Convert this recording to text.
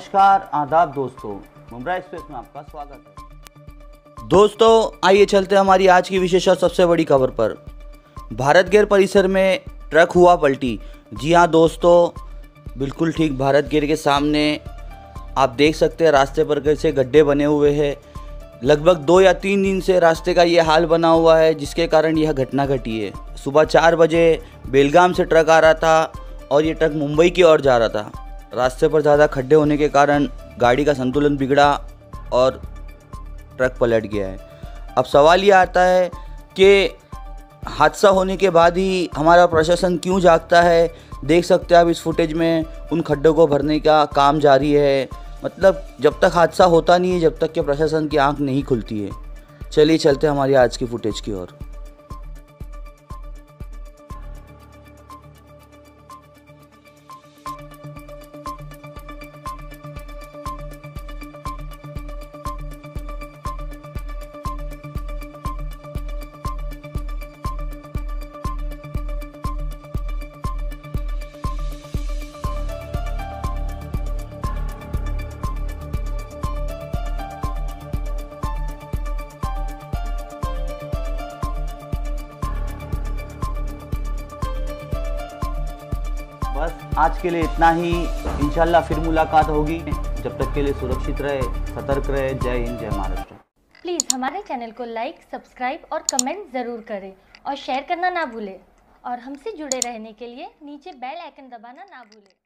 नमस्कार आदाब दोस्तों, मुंब्रा एक्सप्रेस में आपका स्वागत है। दोस्तों आइए चलते हैं हमारी आज की विशेष और सबसे बड़ी खबर पर। भारत गेर परिसर में ट्रक हुआ पलटी। जी हाँ दोस्तों, बिल्कुल ठीक, भारत गेर के सामने आप देख सकते हैं रास्ते पर कैसे गड्ढे बने हुए हैं। लगभग 2 या 3 दिन से रास्ते का ये हाल बना हुआ है, जिसके कारण यह घटना घटी है। सुबह 4 बजे बेलगाम से ट्रक आ रहा था और ये ट्रक मुंबई की ओर जा रहा था। रास्ते पर ज़्यादा खड्डे होने के कारण गाड़ी का संतुलन बिगड़ा और ट्रक पलट गया है। अब सवाल ये आता है कि हादसा होने के बाद ही हमारा प्रशासन क्यों जागता है। देख सकते हैं आप इस फुटेज में उन खड्डों को भरने का काम जारी है। मतलब जब तक हादसा होता नहीं है, जब तक कि प्रशासन की आंख नहीं खुलती है। चलिए चलते हैं हमारी आज की फुटेज की ओर। बस आज के लिए इतना ही। इंशाल्लाह फिर मुलाकात होगी। जब तक के लिए सुरक्षित रहे, सतर्क रहे। जय हिंद, जय महाराष्ट्र। प्लीज़ हमारे चैनल को लाइक, सब्सक्राइब और कमेंट ज़रूर करें और शेयर करना ना भूलें। और हमसे जुड़े रहने के लिए नीचे बेल आइकन दबाना ना भूलें।